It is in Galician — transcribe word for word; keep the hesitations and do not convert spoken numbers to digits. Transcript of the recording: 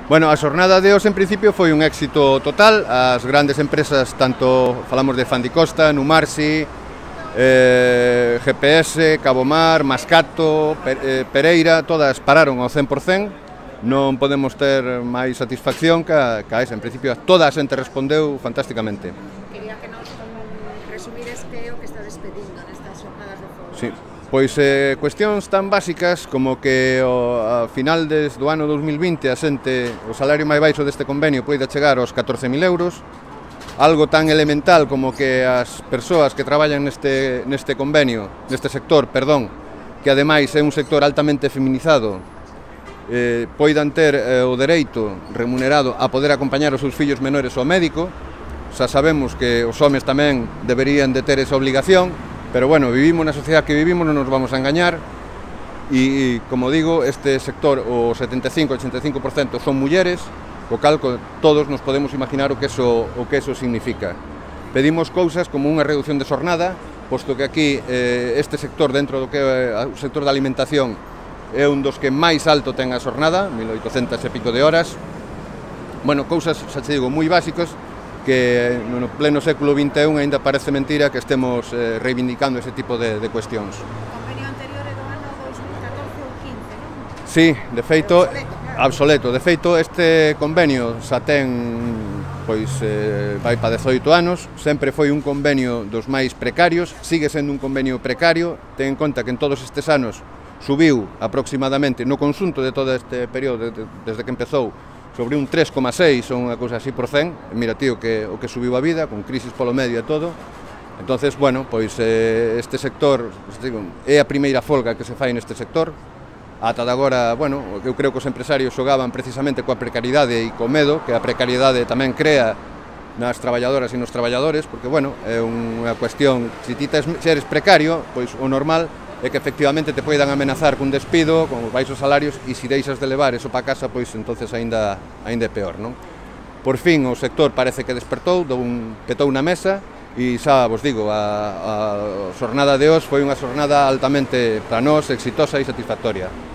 Bueno, a xornada de hoxe en principio foi un éxito total. As grandes empresas, tanto falamos de Fandicosta, Numarsi, eh, G P S, Cabomar, Mascato, Pereira, todas pararon ao cen por cen. Non podemos ter máis satisfacción que a, que a esa. En principio toda a xente respondeu fantásticamente. Quería que nos resumides que é o que está despedindo nestas xornadas de fogo. Sí. Pois eh, cuestións tan básicas como que o, a final des, do ano dos mil vinte a xente, o salario máis baixo deste convenio poida chegar aos catorce mil euros, algo tan elemental como que as persoas que traballan neste, neste convenio, neste sector, perdón, que ademais é un sector altamente feminizado, eh, poidan ter eh, o dereito remunerado a poder acompañar os seus fillos menores ao médico. Xa sabemos que os homes tamén deberían de ter esa obligación, pero bueno, vivimos na sociedade que vivimos, non nos vamos a engañar, e, como digo, este sector, o setenta e cinco a ochenta e cinco por cento son mulleres, co cal todos nos podemos imaginar o que eso, o que eso significa. Pedimos cousas como unha reducción de xornada, posto que aquí eh, este sector, dentro do que é o sector da alimentación, é un dos que máis alto ten a xornada, mil oitocentas e pico de horas. Bueno, cousas, xa te digo, moi básicas, que no pleno século vinte e un ainda parece mentira que estemos eh, reivindicando ese tipo de, de cuestións. O convenio anterior é do ano dos mil catorce ou quince, non? Sí, de feito, obsoleto. De feito, este convenio xa ten, pois, eh, vai para dezoito anos, sempre foi un convenio dos máis precarios, sigue sendo un convenio precario. Ten en conta que en todos estes anos subiu aproximadamente, no conxunto de todo este período, de, de, desde que empezou, sobre un tres coma seis ou unha cousa así por cen. Mira, tío, que, o que subiu a vida, con crisis polo medio e todo. Entonces, bueno, pois eh, este sector, digo, é a primeira folga que se fai neste sector. Ata de agora, bueno, eu creo que os empresarios xogaban precisamente coa precariedade e co medo, que a precariedade tamén crea nas traballadoras e nos traballadores, porque, bueno, é unha cuestión, se ti tes, se eres precario, pois o normal é que efectivamente te poidan amenazar cun despido, con os baixos salarios, e se deixas de levar eso para casa, pois entonces aínda aínda é peor, non? Por fin o sector parece que despertou, un, petou na mesa, e xa vos digo, a, a xornada de hoxe foi unha xornada altamente para nós exitosa e satisfactoria.